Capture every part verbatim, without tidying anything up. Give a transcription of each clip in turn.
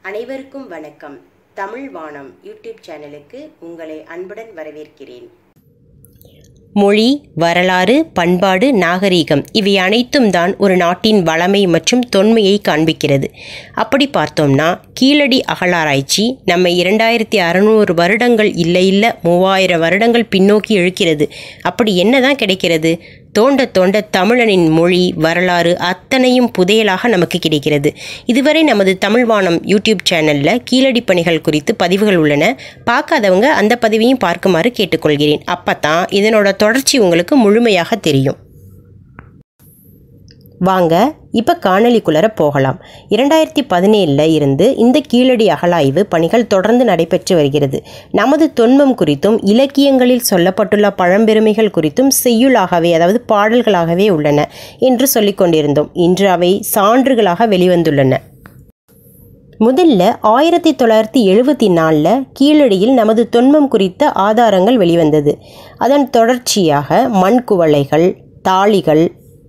அனைவருக்கும் வணக்கம். தமிழ்வானம் யூடியூப் சேனலுக்கு உங்களை அன்புடன் வரவேற்கிறேன். மொழி, வரலாறு, பண்பாடு, நாகரீகம் இவை அனைத்தும் தான் ஒரு நாட்டின் வளமை மற்றும் தொன்மையை காண்பிக்கிறது. அப்படி பார்த்தோம்னா கீழடி அகழாராய்ச்சி நம்ம இரண்டாயிரத்தி அறநூறு வருடங்கள் இல்லை இல்லை மூவாயிரம் வருடங்கள் பின்னோக்கி இழுக்கிறது. அப்படி என்ன தான் கிடைக்கிறது? தோண்ட தோண்ட தமிழனின் மொழி, வரலாறு அத்தனையும் புதையலாக நமக்கு கிடைக்கிறது. இதுவரை நமது தமிழ்வானம் யூடியூப் சேனலில் கீழடி பணிகள் குறித்து பதிவுகள் உள்ளன. பார்க்காதவங்க அந்த பதிவையும் பார்க்குமாறு கேட்டுக்கொள்கிறேன். அப்போ தான் இதனோட தொடர்ச்சி உங்களுக்கு முழுமையாக தெரியும். வாங்க இப்போ காணொலிக்குள்ளர போகலாம். இரண்டாயிரத்தி பதினேழில் இருந்து இந்த கீழடி அகழாய்வு பணிகள் தொடர்ந்து நடைபெற்று வருகிறது. நமது தொன்மம் குறித்தும் இலக்கியங்களில் சொல்லப்பட்டுள்ள பழம்பெருமைகள் குறித்தும் செய்யுளாகவே, அதாவது பாடல்களாகவே உள்ளன என்று சொல்லிக் கொண்டிருந்தோம். இன்று அவை சான்றுகளாக வெளிவந்துள்ளன. முதல்ல ஆயிரத்தி தொள்ளாயிரத்தி எழுபத்தி நாலில் கீழடியில் நமது தொன்மம் குறித்த ஆதாரங்கள் வெளிவந்தது. அதன் தொடர்ச்சியாக மண்குவளைகள், தாளிகள்,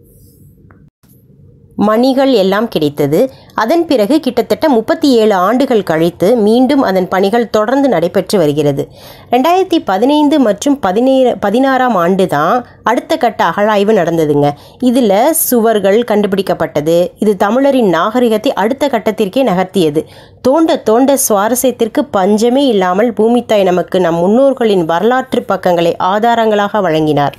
மணிகள் எல்லாம் கிடைத்தது. அதன் பிறகு கிட்டத்தட்ட முப்பத்தி ஏழு ஆண்டுகள் கழித்து மீண்டும் அதன் பணிகள் தொடர்ந்து நடைபெற்று வருகிறது. ரெண்டாயிரத்தி பதினைந்து மற்றும் பதினேழு பதினாறாம் ஆண்டு தான் அடுத்த கட்ட அகழாய்வு நடந்ததுங்க. இதில் சுவர்கள் கண்டுபிடிக்கப்பட்டது. இது தமிழரின் நாகரிகத்தை அடுத்த கட்டத்திற்கே நகர்த்தியது. தோண்ட தோண்ட சுவாரஸ்யத்திற்கு பஞ்சமே இல்லாமல் பூமித்தாய் நமக்கு நம் முன்னோர்களின் வரலாற்று பக்கங்களை ஆதாரங்களாக வழங்கினார்.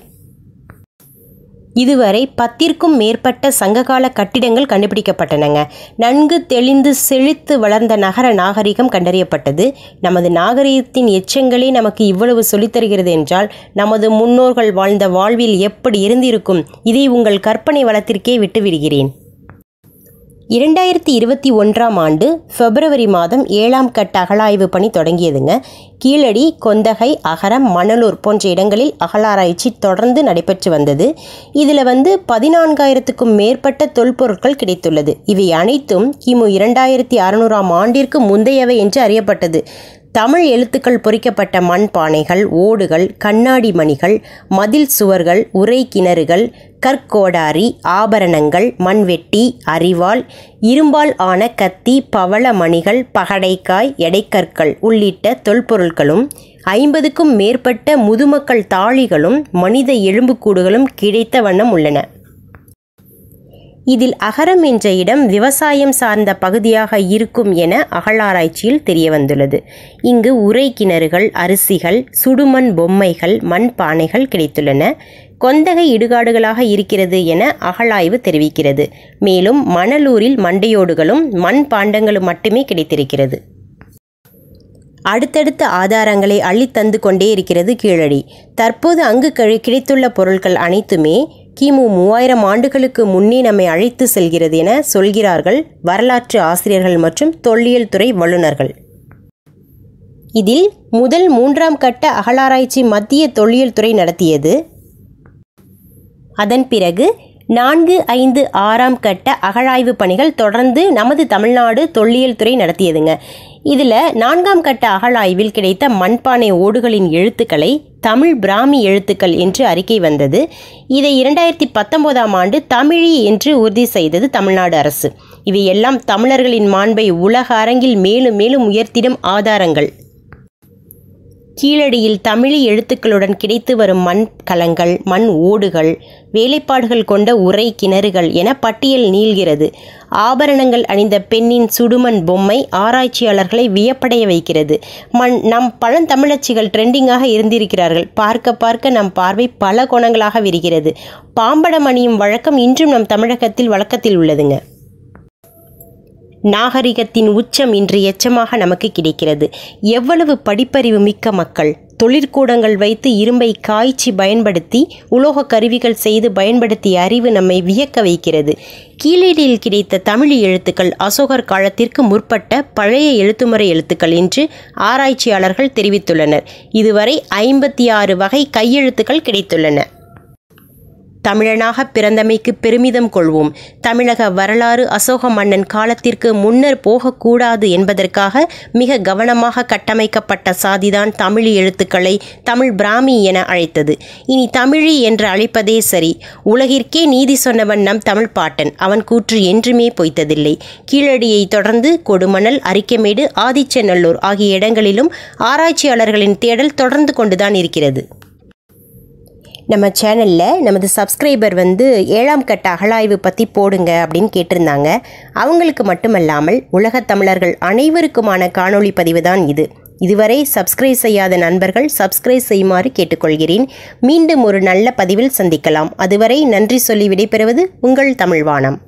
இதுவரை பத்திற்கும் மேற்பட்ட சங்ககால கட்டிடங்கள் கண்டுபிடிக்கப்பட்டனங்க. நன்கு தெளிந்து செழித்து வளர்ந்த நகர நாகரிகம் கண்டறியப்பட்டது. நமது நாகரிகத்தின் எச்சங்களே நமக்கு இவ்வளவு சொல்லித்தருகிறது என்றால் நமது முன்னோர்கள் வாழ்ந்த வாழ்வில் எப்படி இருந்திருக்கும்? இதை உங்கள் கற்பனை வளத்திற்கே விட்டுவிடுகிறேன். இரண்டாயிரத்தி இருபத்தி ஒன்றாம் ஆண்டு பிப்ரவரி மாதம் ஏழாம் கட்ட அகழாய்வு பணி தொடங்கியதுங்க. கீழடி, கொந்தகை, அகரம், மணலூர் போன்ற இடங்களில் அகழாராய்ச்சி தொடர்ந்து நடைபெற்று வந்தது. இதில் வந்து பதினான்காயிரத்துக்கும் மேற்பட்ட தொல்பொருட்கள் கிடைத்துள்ளது. இவை அனைத்தும் கிமு இரண்டாயிரத்தி அறுநூறாம் ஆண்டிற்கு முந்தையவை என்று அறியப்பட்டது. தமிழ் எழுத்துக்கள் பொறிக்கப்பட்ட மண்பானைகள், ஓடுகள், கண்ணாடி மணிகள், மதில் சுவர்கள், உறை கிணறுகள், கற்கோடாரி, ஆபரணங்கள், மண்வெட்டி, அரிவாள், இரும்பால் ஆன கத்தி, பவள மணிகள், பகடைக்காய், எடைக்கற்கள் உள்ளிட்ட தொல்பொருட்களும் ஐம்பதுக்கும் மேற்பட்ட முதுமக்கள் தாழிகளும் மனித எலும்புக்கூடுகளும் கிடைத்த வண்ணம் உள்ளன. இதில் அகரம் என்ற இடம் விவசாயம் சார்ந்த பகுதியாக இருக்கும் என அகழாராய்ச்சியில் தெரிய வந்துள்ளது. இங்கு உறை கிணறுகள், அரிசிகள், சுடுமண் பொம்மைகள், மண்பானைகள் கிடைத்துள்ளன. கொந்தகை இடுகாடுகளாக இருக்கிறது என அகழாய்வு தெரிவிக்கிறது. மேலும் மணலூரில் மண்டையோடுகளும் மண் பாண்டங்களும் மட்டுமே கிடைத்திருக்கிறது. அடுத்தடுத்த ஆதாரங்களை அள்ளித்தந்து கொண்டே இருக்கிறது கீழடி. தற்போது அங்கு கிடைத்துள்ள பொருட்கள் அனைத்துமே கிமு மூவாயிரம் ஆண்டுகளுக்கு முன்னே நம்மை அழைத்து செல்கிறது என சொல்கிறார்கள் வரலாற்று ஆசிரியர்கள் மற்றும் தொல்லியல் துறை வல்லுநர்கள். இதில் முதல் மூன்றாம் கட்ட அகழாராய்ச்சி மத்திய தொல்லியல் துறை நடத்தியது. அதன் பிறகு நான்கு, ஐந்து, ஆறாம் கட்ட அகழாய்வு பணிகள் தொடர்ந்து நமது தமிழ்நாடு தொல்லியல் துறை நடத்தியதுங்க. இதில் நான்காம் கட்ட அகழாய்வில் கிடைத்த மண்பானை ஓடுகளின் எழுத்துக்களை தமிழ் பிராமி எழுத்துக்கள் என்று அறிக்கை வந்தது. இதை இரண்டாயிரத்தி பத்தொன்பதாம் ஆண்டு தமிழி என்று உறுதி செய்தது தமிழ்நாடு அரசு. இவையெல்லாம் தமிழர்களின் மாண்பை உலக அரங்கில் மேலும் மேலும் உயர்த்திடும் ஆதாரங்கள். கீழடியில் தமிழி எழுத்துக்களுடன் கிடைத்து வரும் மண் கலங்கள், மண் ஓடுகள், வேலைப்பாடுகள் கொண்ட உறை கிணறுகள் என பட்டியல் நீள்கிறது. ஆபரணங்கள் அணிந்த பெண்ணின் சுடுமண் பொம்மை ஆராய்ச்சியாளர்களை வியப்படைய வைக்கிறது. மண் நம் பழந்தமிழச்சிகள் ட்ரெண்டிங்காக இருந்திருக்கிறார்கள். பார்க்க பார்க்க நம் பார்வை பல கோணங்களாக விரிகிறது. பாம்படம் அணியும் வழக்கம் இன்றும் நம் தமிழகத்தில் வழக்கத்தில் உள்ளதுங்க. நாகரிகத்தின் உச்சம் இன்று எச்சமாக நமக்கு கிடைக்கிறது. எவ்வளவு படிப்பறிவு மிக்க மக்கள்! தொழிற்கூடங்கள் வைத்து இரும்பை காய்ச்சி பயன்படுத்தி உலோக கருவிகள் செய்து பயன்படுத்திய அறிவு நம்மை வியக்க வைக்கிறது. கீழடியில் கிடைத்த தமிழ் எழுத்துக்கள் அசோகர் காலத்திற்கு முற்பட்ட பழைய எழுத்துமுறை எழுத்துக்கள் என்று ஆராய்ச்சியாளர்கள் தெரிவித்துள்ளனர். இதுவரை ஐம்பத்தி ஆறு வகை கையெழுத்துக்கள் கிடைத்துள்ளன. தமிழனாக பிறந்தமைக்கு பெருமிதம் கொள்வோம். தமிழக வரலாறு அசோக மன்னன் காலத்திற்கு முன்னர் போகக்கூடாது என்பதற்காக மிக கவனமாக கட்டமைக்கப்பட்ட சாதிதான் தமிழ் எழுத்துக்களை தமிழ் பிராமி என அழைத்தது. இனி தமிழி என்று அழைப்பதே சரி. உலகிற்கே நீதி சொன்னவன் நம் தமிழ் பாட்டன். அவன் கூற்று என்றுமே பொய்த்ததில்லை. கீழடியை தொடர்ந்து கொடுமணல், அரிக்கமேடு, ஆதிச்சநல்லூர் ஆகிய இடங்களிலும் ஆராய்ச்சியாளர்களின் தேடல் தொடர்ந்து கொண்டுதான் இருக்கிறது. நம்ம சேனலில் நமது சப்ஸ்கிரைபர் வந்து ஏழாம் கட்ட அகழாய்வு பற்றி போடுங்க அப்படின்னு கேட்டிருந்தாங்க. அவங்களுக்கு மட்டுமல்லாமல் உலகத் தமிழர்கள் அனைவருக்குமான காணொளி பதிவு தான் இது. இதுவரை சப்ஸ்கிரைப் செய்யாத நண்பர்கள் சப்ஸ்கிரைப் செய்யுமாறு கேட்டுக்கொள்கிறேன். மீண்டும் ஒரு நல்ல பதிவில் சந்திக்கலாம். அதுவரை நன்றி சொல்லி விடைபெறுவது உங்கள் தமிழ்வானம்.